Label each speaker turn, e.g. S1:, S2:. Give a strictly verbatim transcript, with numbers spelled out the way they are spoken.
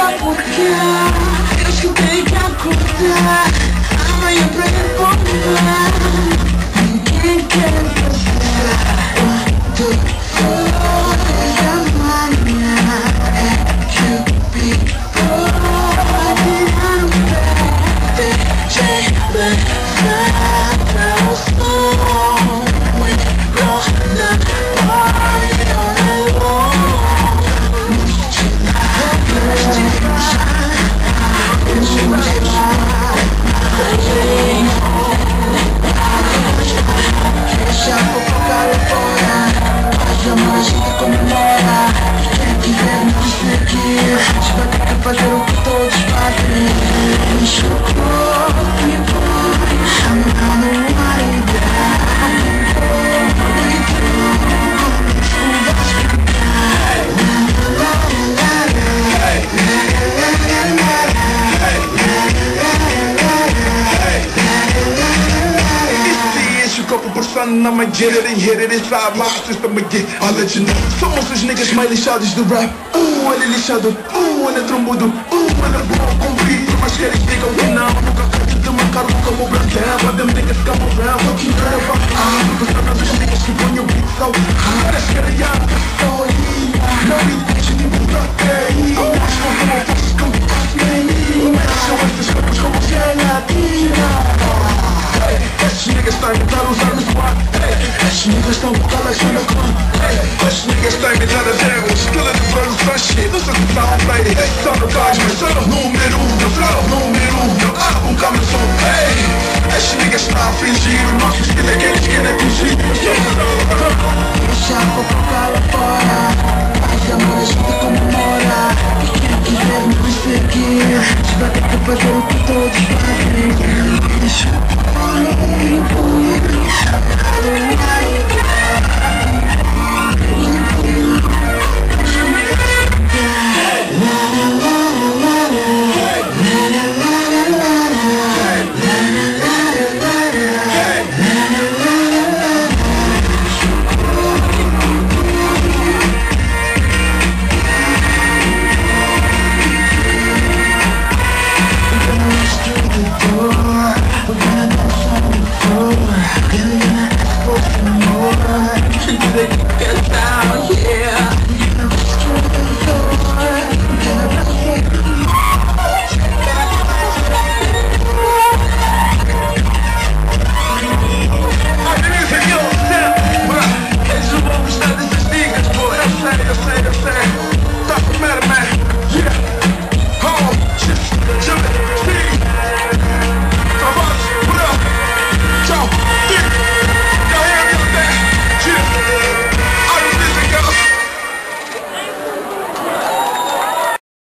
S1: porque eu acho que tenho que acordar amanhã pra recordar. Ninguém quer fazer tudo depois da manhã. É que o people vai virar um pé. D J levanta o som. We gonna party all night long. Chapo pra Califórnia, faz amor, a gente comemora. Quem quiser nos seguir, a gente vai ter que fazer o que todos fazem. Enche o corpo e põe a mão no ar e dá.
S2: Couple percent, I'ma get it and hit it inside my system again. I'll let you know. Somos os niggas mais lixados do rap. Uh, ele é lixado, uh, ele é trombudo, uh, ele é bom com beat. Mas que eles digam que não, nunca canto de uma cara como o Brandel. But them niggas come around, fucking better fuck. Ah, gostando dos niggas que põem o beat so hard. Let's get it young, so yeah. No intention, you can block that. I'm not sure como eu faço com me. São esses corpos como gelatina. Esses niggas estão a imitar os anos quatro. Esses niggas estão com collection da clã. Esses niggas estão a imitar a devil. Still in the first fresh shit. This is the sound lady. Esses são no Cosmo. São o número um. Eu sou o número um. Meu álbum começou. Hey, esses niggas estão a fingir. O nosso estilo é que eles querem fingir. Chapo pra Califórnia, faz amor, a gente comemora. E quem quiser nos seguir, a gente vai ter que fazer o que todos fazem. Deixa eu